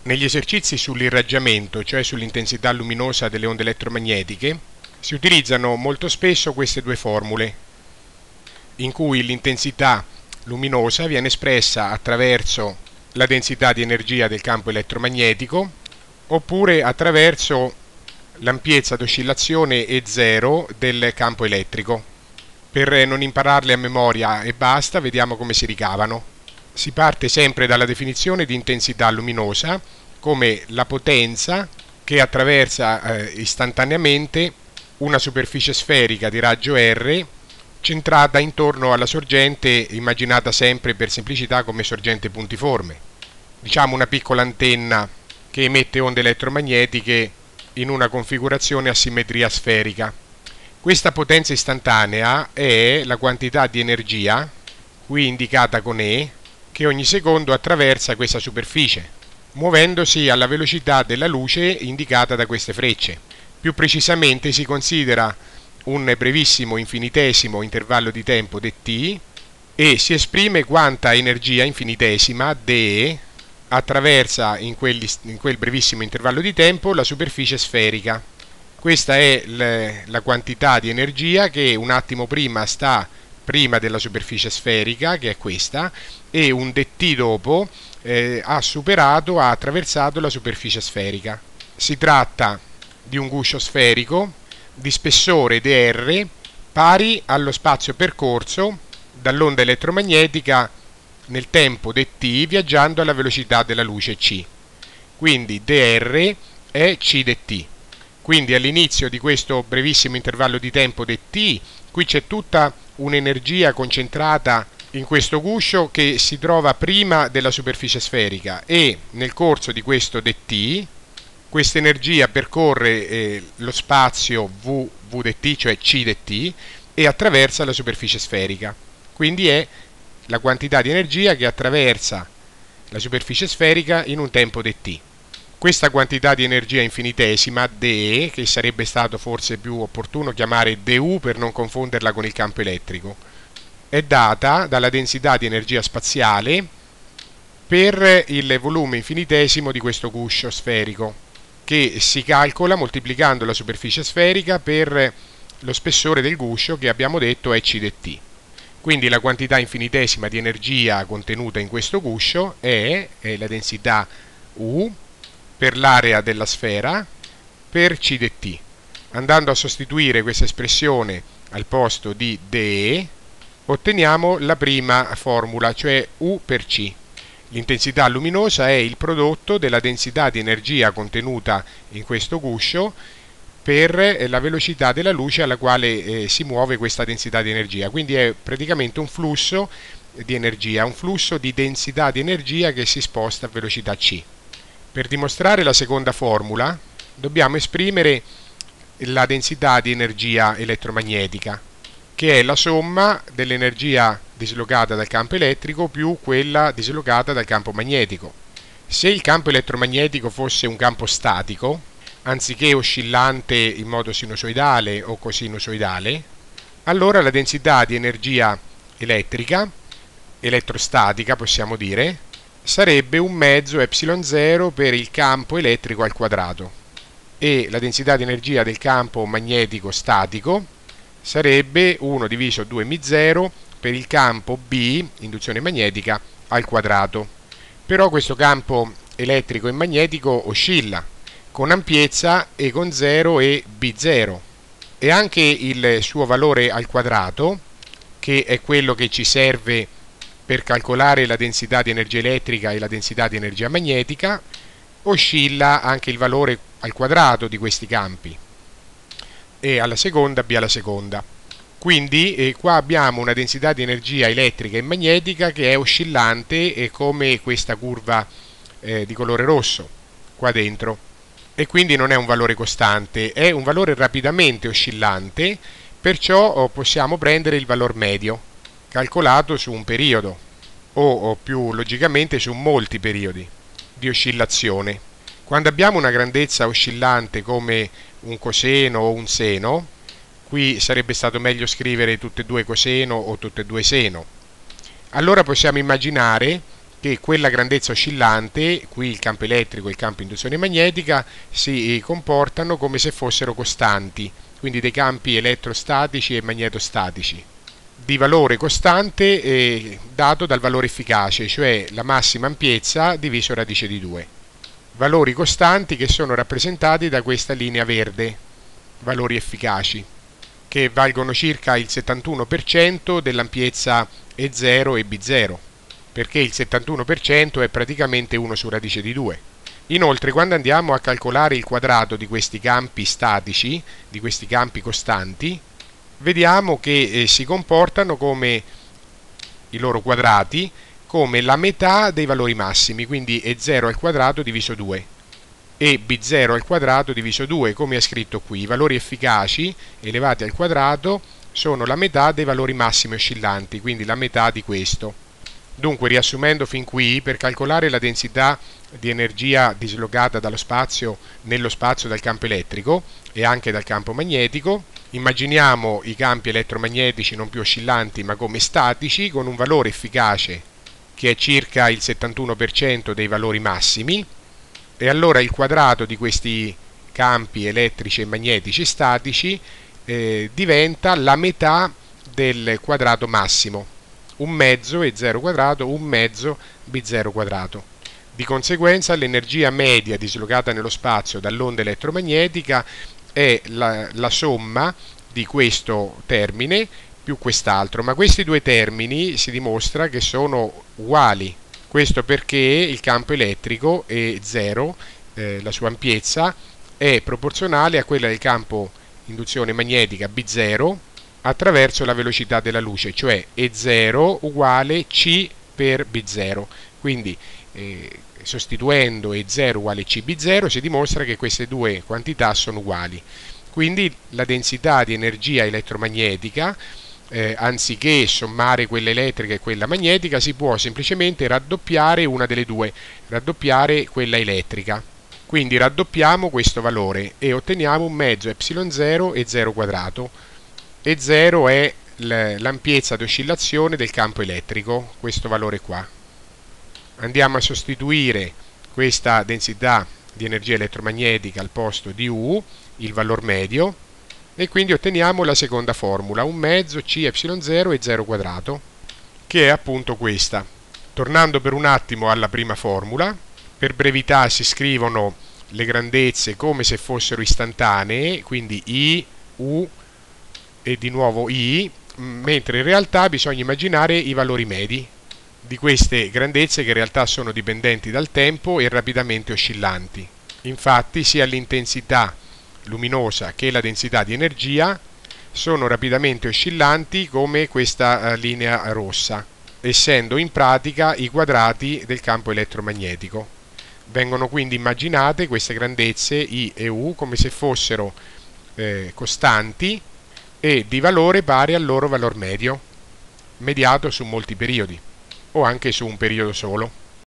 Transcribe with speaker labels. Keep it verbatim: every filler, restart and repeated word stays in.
Speaker 1: Negli esercizi sull'irraggiamento, cioè sull'intensità luminosa delle onde elettromagnetiche, si utilizzano molto spesso queste due formule, in cui l'intensità luminosa viene espressa attraverso la densità di energia del campo elettromagnetico oppure attraverso l'ampiezza d'oscillazione E zero del campo elettrico. Per non impararle a memoria e basta, vediamo come si ricavano. Si parte sempre dalla definizione di intensità luminosa come la potenza che attraversa eh, istantaneamente una superficie sferica di raggio R centrata intorno alla sorgente, immaginata sempre per semplicità come sorgente puntiforme. Diciamo una piccola antenna che emette onde elettromagnetiche in una configurazione a simmetria sferica. Questa potenza istantanea è la quantità di energia, qui indicata con E, che ogni secondo attraversa questa superficie, muovendosi alla velocità della luce indicata da queste frecce. Più precisamente si considera un brevissimo infinitesimo intervallo di tempo dt e si esprime quanta energia infinitesima dE attraversa in, quelli, in quel brevissimo intervallo di tempo la superficie sferica. Questa è le, la quantità di energia che un attimo prima sta prima della superficie sferica, che è questa, e un dt dopo eh, ha superato, ha attraversato la superficie sferica. Si tratta di un guscio sferico di spessore dr pari allo spazio percorso dall'onda elettromagnetica nel tempo dt viaggiando alla velocità della luce c. Quindi dr è c dt. Quindi all'inizio di questo brevissimo intervallo di tempo dt, qui c'è tutta un'energia concentrata in questo guscio che si trova prima della superficie sferica e nel corso di questo dt questa energia percorre eh, lo spazio v, v dt, cioè c dt, e attraversa la superficie sferica. Quindi è la quantità di energia che attraversa la superficie sferica in un tempo dt. Questa quantità di energia infinitesima, dE, che sarebbe stato forse più opportuno chiamare du per non confonderla con il campo elettrico, è data dalla densità di energia spaziale per il volume infinitesimo di questo guscio sferico, che si calcola moltiplicando la superficie sferica per lo spessore del guscio, che abbiamo detto è c dt. Quindi la quantità infinitesima di energia contenuta in questo guscio è, è la densità U per l'area della sfera per c dt. Andando a sostituire questa espressione al posto di dE, otteniamo la prima formula, cioè U per C. L'intensità luminosa è il prodotto della densità di energia contenuta in questo guscio per la velocità della luce alla quale eh, si muove questa densità di energia. Quindi è praticamente un flusso di energia, un flusso di densità di energia che si sposta a velocità c. Per dimostrare la seconda formula dobbiamo esprimere la densità di energia elettromagnetica, che è la somma dell'energia dislocata dal campo elettrico più quella dislocata dal campo magnetico. Se il campo elettromagnetico fosse un campo statico, anziché oscillante in modo sinusoidale o cosinusoidale, allora la densità di energia elettrica, elettrostatica possiamo dire, sarebbe un mezzo epsilon zero per il campo elettrico al quadrato e la densità di energia del campo magnetico statico sarebbe uno diviso due mi zero per il campo B, induzione magnetica, al quadrato. Però questo campo elettrico e magnetico oscilla con ampiezza E con zero e B zero e anche il suo valore al quadrato, che è quello che ci serve per calcolare la densità di energia elettrica e la densità di energia magnetica, oscilla anche il valore al quadrato di questi campi, e alla seconda B alla seconda. Quindi eh, qua abbiamo una densità di energia elettrica e magnetica che è oscillante, e come questa curva eh, di colore rosso qua dentro, e quindi non è un valore costante, è un valore rapidamente oscillante, perciò oh, possiamo prendere il valor medio calcolato su un periodo o, o più logicamente su molti periodi di oscillazione. Quando abbiamo una grandezza oscillante come un coseno o un seno, qui sarebbe stato meglio scrivere tutte e due coseno o tutte e due seno, allora possiamo immaginare che quella grandezza oscillante, qui il campo elettrico e il campo induzione magnetica, si comportano come se fossero costanti, quindi dei campi elettrostatici e magnetostatici, di valore costante eh, dato dal valore efficace, cioè la massima ampiezza diviso radice di due. Valori costanti che sono rappresentati da questa linea verde, valori efficaci, che valgono circa il settantuno per cento dell'ampiezza E zero e B zero, perché il settantuno per cento è praticamente uno su radice di due. Inoltre, quando andiamo a calcolare il quadrato di questi campi statici, di questi campi costanti, vediamo che eh, si comportano come i loro quadrati, come la metà dei valori massimi, quindi E zero al quadrato diviso due e B zero al quadrato diviso due, come è scritto qui. I valori efficaci elevati al quadrato sono la metà dei valori massimi oscillanti, quindi la metà di questo. Dunque, riassumendo fin qui, per calcolare la densità di energia dislocata dallo spazio nello spazio dal campo elettrico e anche dal campo magnetico, immaginiamo i campi elettromagnetici non più oscillanti ma come statici, con un valore efficace che è circa il settantuno per cento dei valori massimi, e allora il quadrato di questi campi elettrici e magnetici statici eh, diventa la metà del quadrato massimo, un mezzo E zero quadrato, un mezzo B zero quadrato. Di conseguenza l'energia media dislocata nello spazio dall'onda elettromagnetica è la, la somma di questo termine più quest'altro, ma questi due termini si dimostra che sono uguali. Questo perché il campo elettrico E zero, eh, la sua ampiezza, è proporzionale a quella del campo induzione magnetica B zero attraverso la velocità della luce, cioè E zero uguale C per B zero. Quindi eh, sostituendo E zero uguale C B zero si dimostra che queste due quantità sono uguali. Quindi la densità di energia elettromagnetica, eh, anziché sommare quella elettrica e quella magnetica, si può semplicemente raddoppiare una delle due, raddoppiare quella elettrica. Quindi raddoppiamo questo valore e otteniamo un mezzo epsilon zero E zero quadrato. E zero è l'ampiezza di oscillazione del campo elettrico, questo valore qua. Andiamo a sostituire questa densità di energia elettromagnetica al posto di U, il valor medio, e quindi otteniamo la seconda formula, un mezzo C epsilon zero E zero quadrato, che è appunto questa. Tornando per un attimo alla prima formula, per brevità si scrivono le grandezze come se fossero istantanee, quindi I, U e di nuovo I, mentre in realtà bisogna immaginare i valori medi di queste grandezze, che in realtà sono dipendenti dal tempo e rapidamente oscillanti. Infatti sia l'intensità luminosa che la densità di energia sono rapidamente oscillanti come questa uh, linea rossa, essendo in pratica i quadrati del campo elettromagnetico. Vengono quindi immaginate queste grandezze I e U come se fossero eh, costanti e di valore pari al loro valor medio, mediato su molti periodi o anche su un periodo solo.